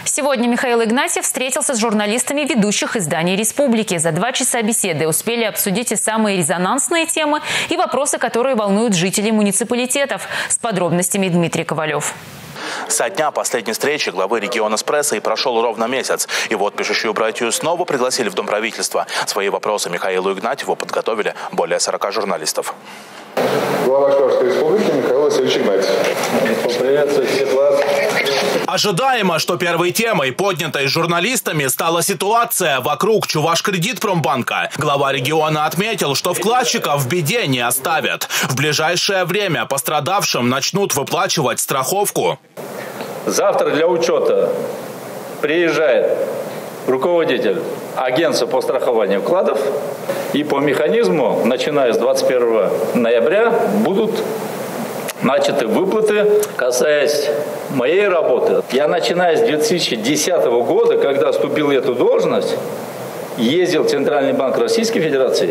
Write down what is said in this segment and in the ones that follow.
Сегодня Михаил Игнатьев встретился с журналистами ведущих изданий республики. За 2 часа беседы успели обсудить и самые резонансные темы, и вопросы, которые волнуют жителей муниципалитетов. С подробностями Дмитрий Ковалев. Со дня последней встречи главы региона с прессой прошел ровно месяц. И вот пишущую братью снова пригласили в Дом правительства. Свои вопросы Михаилу Игнатьеву подготовили более 40 журналистов. Глава Чувашской республики Михаил Васильевич Игнатьев. Поприветствую всех вас. Ожидаемо, что первой темой, поднятой журналистами, стала ситуация вокруг Чувашкредитпромбанка. Глава региона отметил, что вкладчиков в беде не оставят. В ближайшее время пострадавшим начнут выплачивать страховку. Завтра для учета приезжает руководитель агентства по страхованию вкладов. И по механизму, начиная с 21 ноября, будут начаты выплаты. Касаясь моей работы, я, начиная с 2010 года, когда вступил в эту должность, ездил в Центральный банк Российской Федерации,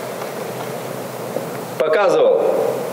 показывал,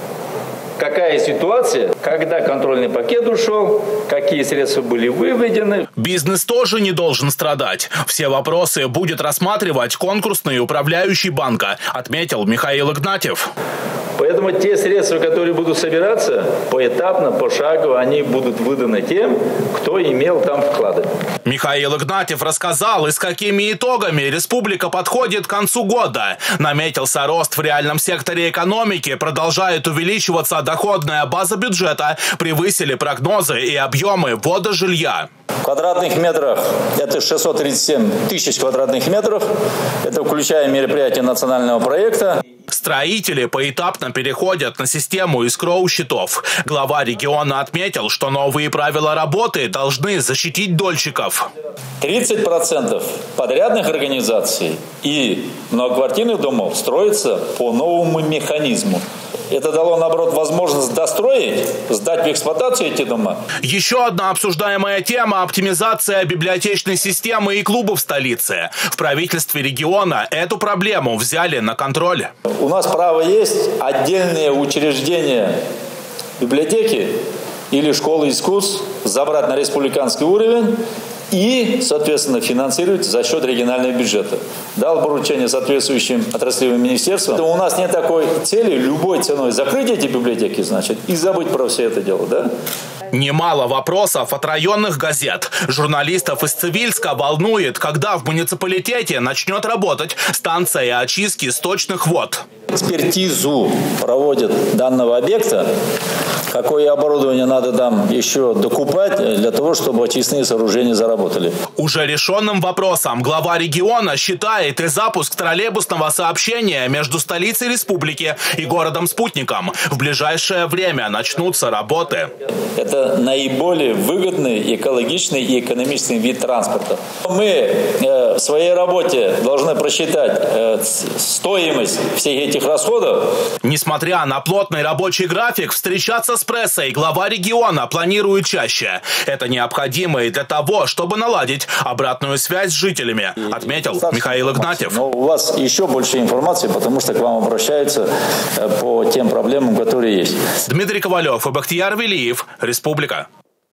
какая ситуация, когда контрольный пакет ушел, какие средства были выведены. Бизнес тоже не должен страдать. Все вопросы будет рассматривать конкурсный управляющий банка, отметил Михаил Игнатьев. Поэтому те средства, которые будут собираться, поэтапно, пошагово, они будут выданы тем, кто имел там вклады. Михаил Игнатьев рассказал, и с какими итогами республика подходит к концу года. Наметился рост в реальном секторе экономики, продолжает увеличиваться доходная база бюджета, превысили прогнозы и объемы ввода жилья. В квадратных метрах это 637 тысяч квадратных метров. Это включая мероприятия национального проекта. Строители поэтапно переходят на систему эскроу-счетов. Глава региона отметил, что новые правила работы должны защитить дольщиков. 30% подрядных организаций и многоквартирных домов строятся по новому механизму. Это дало, наоборот, возможность достроить, сдать в эксплуатацию эти дома. Еще одна обсуждаемая тема – оптимизация библиотечной системы и клубов столицы. В правительстве региона эту проблему взяли на контроль. У нас право есть отдельные учреждения библиотеки или школы искусств забрать на республиканский уровень и, соответственно, финансировать за счет регионального бюджета. Дал поручение соответствующим отраслевым министерствам. У нас нет такой цели любой ценой закрыть эти библиотеки, значит, и забыть про все это дело, да? Немало вопросов от районных газет. Журналистов из Цивильска волнует, когда в муниципалитете начнет работать станция очистки сточных вод. Экспертизу проводят данного объекта. Какое оборудование надо там еще докупать для того, чтобы очистные сооружения заработали. Уже решенным вопросом глава региона считает и запуск троллейбусного сообщения между столицей республики и городом-спутником. В ближайшее время начнутся работы. Это наиболее выгодный, экологичный и экономичный вид транспорта. Мы в своей работе должны просчитать стоимость всех этих расходов. Несмотря на плотный рабочий график, встречаться с прессой глава региона планирует чаще. Это необходимо и для того, чтобы наладить обратную связь с жителями, отметил Михаил Игнатьев. Но у вас еще больше информации, потому что к вам обращаются по тем проблемам, которые есть. Дмитрий Ковалев и Бахтияр Велиев, Республика.